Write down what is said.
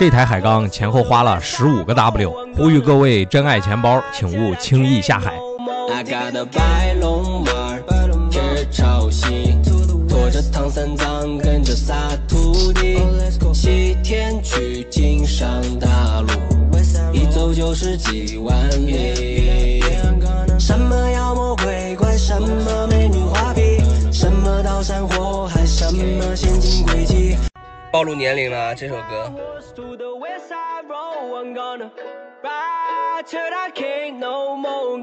这台海钢前后花了15个 W， 呼吁各位真爱钱包，请勿轻易下海。 白龙马儿潮汐，拖着唐三藏跟着撒土地，西天取经上大陆，一走就是几万里。什么妖魔鬼怪，什么美女画皮，什么刀山火海，什么陷阱诡计。暴露年龄了啊，这首歌。Till I can't no more